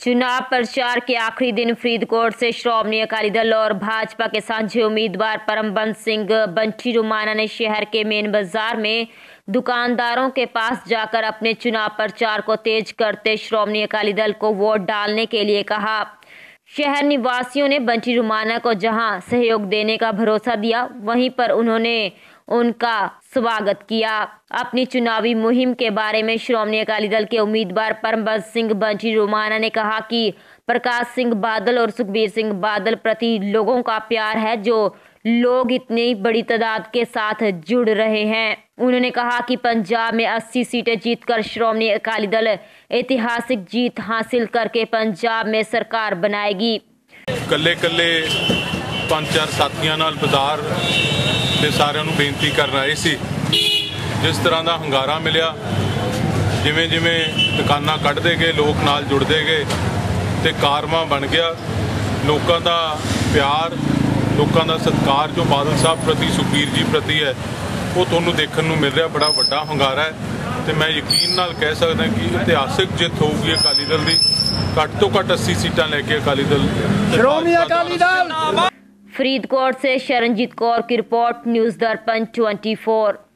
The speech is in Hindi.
चुनाव प्रचार के आखिरी दिन फरीदकोट से श्रोमणी अकाली दल और भाजपा के साझे उम्मीदवार परमबंस सिंह बंटी रोमाना ने शहर के मेन बाजार में दुकानदारों के पास जाकर अपने चुनाव प्रचार को तेज करते श्रोमणी अकाली दल को वोट डालने के लिए कहा। शहर निवासियों ने बंटी रोमाना को जहां सहयोग देने का भरोसा दिया, वहीं पर उन्होंने उनका स्वागत किया। अपनी चुनावी मुहिम के बारे में श्रोमणी अकाली दल के उम्मीदवार परमबंस सिंह बंटी रोमाना ने कहा कि प्रकाश सिंह बादल और सुखबीर सिंह बादल प्रति लोगों का प्यार है, जो लोग इतनी बड़ी तादाद के साथ जुड़ रहे हैं। उन्होंने कहा कि पंजाब में 80 सीटें जीतकर श्रोमणी अकाली दल ऐतिहासिक जीत हासिल करके पंजाब में सरकार बनाएगी। कल्ले कल्ले 5-4 साथियों नाल बाजार ते सारिਆਂ ਨੂੰ बेनती कर रहे सी। जिस तरह का हंगारा मिलिया, जिमें जिमें दुकाना कढ़ते गए, लोग नाल जुड़ते गए तो कारवां बन गया। लोगों का प्यार, लोगों का सत्कार जो बादल साहब प्रति, सुखबीर जी प्रति है, वो तुहानूं देखण नूं मिल रहा। बड़ा वड्डा हंगारा है तो मैं यकीन नाल कह सकदा कि इतिहासिक जित होगी अकाली दल की। घट तो घट 80 सीटां लैके अकाली दल श्रोमणी अकाली दल। फरीदकोट से शरणजीत कौर की रिपोर्ट, न्यूज़ दर्पण 24।